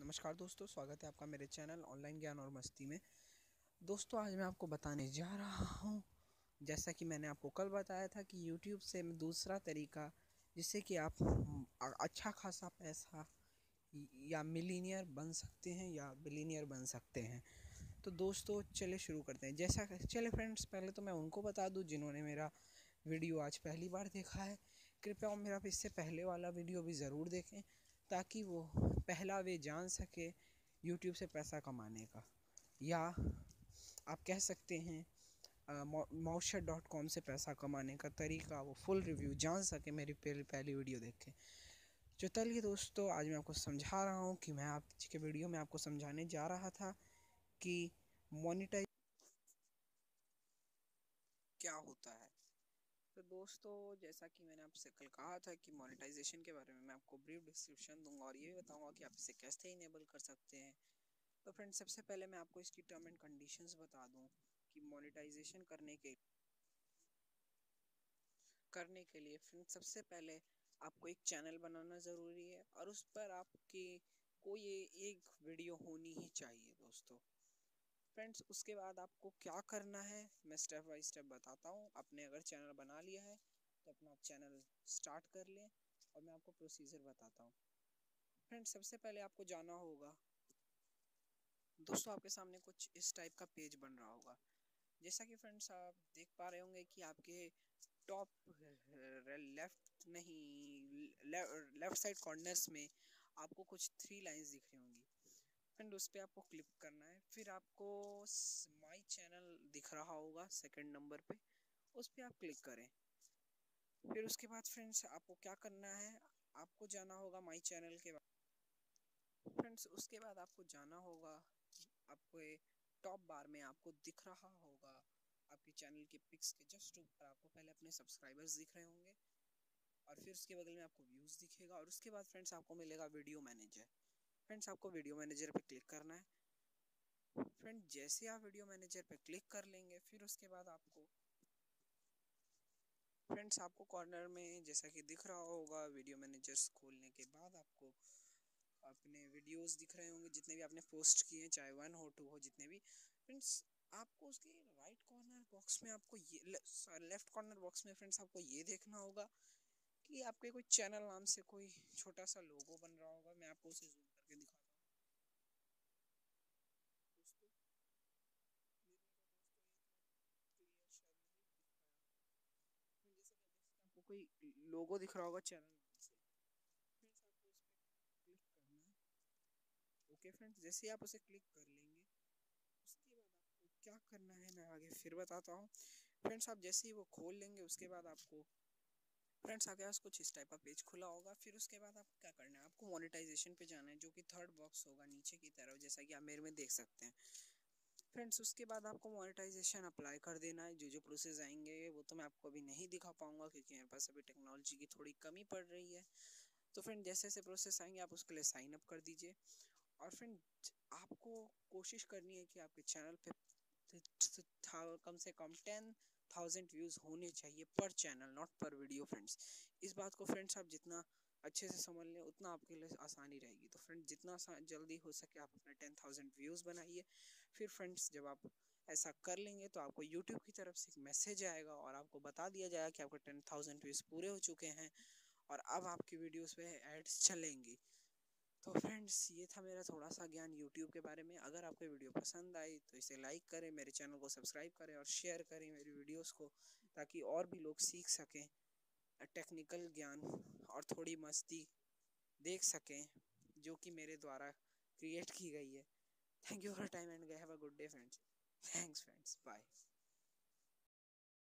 नमस्कार दोस्तों, स्वागत है आपका मेरे चैनल ऑनलाइन ज्ञान और मस्ती में। दोस्तों, आज मैं आपको बताने जा रहा हूँ, जैसा कि मैंने आपको कल बताया था कि YouTube से दूसरा तरीका जिससे कि आप अच्छा खासा पैसा या मिलीनियर बन सकते हैं या बिलीनियर बन सकते हैं। तो दोस्तों चले शुरू करते हैं। चले फ्रेंड्स, पहले तो मैं उनको बता दूं जिन्होंने मेरा वीडियो आज पहली बार देखा है, कृपया मेरा इससे पहले वाला वीडियो भी ज़रूर देखें ताकि वो पहला वे जान सके यूट्यूब से पैसा कमाने का, या आप कह सकते हैं mouseshot.com से पैसा कमाने का तरीका, वो फुल रिव्यू जान सके मेरी पहली वीडियो देख के। जो चलिए दोस्तों, आज मैं आपको समझा रहा हूँ कि मैं आज के वीडियो में आपको समझाने जा रहा था कि मोनेटाइज क्या होता है। तो दोस्तों, जैसा कि मैंने आपसे कल कहा था कि मोनेटाइजेशन के बारे में मैं आपको ब्रीफ डिस्क्रिप्शन दूंगा और ये भी बताऊंगा कि आप इसे कैसे इनेबल कर सकते हैं। तो फ्रेंड्स, सबसे पहले मैं आपको इसकी टर्म एंड कंडीशंस बता दूं कि मोनेटाइजेशन करने के लिए फ्रेंड्स सबसे पहले आपको एक चैनल बनाना ज़रूरी है और उस पर आपकी कोई एक वीडियो होनी ही चाहिए दोस्तों। फ्रेंड्स, उसके बाद आपको क्या करना है मैं स्टेप बाय स्टेप बताता हूँ। आपने अगर चैनल बना लिया है तो अपना चैनल स्टार्ट कर लें और मैं आपको प्रोसीजर बताता हूँ। फ्रेंड्स, सबसे पहले आपको जाना होगा, दोस्तों आपके सामने कुछ इस टाइप का पेज बन रहा होगा। जैसा कि फ्रेंड्स आप देख पा रहे होंगे कि आपके टॉप लेफ्ट नहीं लेफ्ट साइड कॉर्नर्स में आपको कुछ 3 लाइंस दिख रही होंगी। फ्रेंड, उस पर आपको क्लिक करना है। फिर आपको माई चैनल दिख रहा होगा सेकंड नंबर पे, उस पर आप क्लिक करें। फिर उसके बाद फ्रेंड्स आपको क्या करना है, आपको जाना होगा माई चैनल के बाद। फ्रेंड्स, उसके बाद आपको जाना होगा, आपको टॉप बार में आपको दिख रहा होगा आपके चैनल के पिक्स के जस्ट ऊपर आपको पहले अपने सब्सक्राइबर्स दिख रहे होंगे और फिर उसके बगल में आपको व्यूज़ दिखेगा और उसके बाद फ्रेंड्स आपको मिलेगा वीडियो मैनेजर। फ्रेंड्स, आपको वीडियो मैनेजर पे क्लिक करना है। फ्रेंड, जैसे आप वीडियो मैनेजर पे क्लिक कर लेंगे फिर उसके बाद आपको फ्रेंड्स आपको कॉर्नर में जैसा कि दिख रहा होगा, वीडियो मैनेजर्स खोलने के बाद आपको अपने वीडियोस दिख रहे होंगे जितने भी आपने पोस्ट किए हैं, चाहे 1 हो 2 हो जितने भी। फ्रेंड्स, आपको उसके राइट कॉर्नर बॉक्स में आपको ये लेफ्ट कॉर्नर बॉक्स में फ्रेंड्स आपको ये देखना होगा कि आपके कोई चैनल नाम से कोई छोटा सा लोगो बन रहा होगा। मैं आपको उसे जूम करके दिखाता हूँ दोस्तों। देखने को दोस्तों ये इतना क्लियर शायद नहीं दिख पाया। फिर जैसे कि आप देख सकते हैं आपको कोई लोगो दिख रहा होगा चैनल नाम से। फ्रेंड्स, आपको उस पर क्लिक करना है। ओके फ्रेंड्स, जैसे ही आप उसे क्लिक कर लेंगे उसके बाद आपको क्या करना है मैं आगे फिर बताता हूँ। फ्रेंड्स, आप जैसे ही वो खोल लेंगे उसके बाद आपको फ्रेंड्स आपके पास कुछ इस टाइप का पेज खुला होगा। फिर उसके बाद आपको क्या करना है, आपको मोनेटाइजेशन पे जाना है, जो कि थर्ड बॉक्स होगा नीचे की तरफ, जैसा कि आप मेरे में देख सकते हैं। फ्रेंड्स, उसके बाद आपको मोनेटाइजेशन अप्लाई कर देना है। जो जो प्रोसेस आएंगे वो तो मैं आपको अभी नहीं दिखा पाऊंगा क्योंकि मेरे पास अभी टेक्नोलॉजी की थोड़ी कमी पड़ रही है। तो फ्रेंड, जैसे जैसे प्रोसेस आएंगे आप उसके लिए साइन अप कर दीजिए। और फ्रेंड, आपको कोशिश करनी है कि आपके चैनल पे कम से कम 10,000 व्यूज़ होने चाहिए पर चैनल, नॉट पर वीडियो। फ्रेंड्स, इस बात को फ्रेंड्स आप जितना अच्छे से समझ लें उतना आपके लिए आसानी रहेगी। तो फ्रेंड, जितना जल्दी हो सके आप अपने 10,000 व्यूज़ बनाइए। फिर फ्रेंड्स, जब आप ऐसा कर लेंगे तो आपको यूट्यूब की तरफ से एक मैसेज आएगा और आपको बता दिया जाएगा कि आपके 10,000 व्यूज़ पूरे हो चुके हैं और अब आपकी वीडियोस पे एड्स चलेंगी। तो फ्रेंड्स, ये था मेरा थोड़ा सा ज्ञान यूट्यूब के बारे में। अगर आपको वीडियो पसंद आई तो इसे लाइक करें, मेरे चैनल को सब्सक्राइब करें और शेयर करें मेरी वीडियोस को, ताकि और भी लोग सीख सकें टेक्निकल ज्ञान और थोड़ी मस्ती देख सकें जो कि मेरे द्वारा क्रिएट की गई है। Thank you for time and have a good day friends. Thanks friends, bye.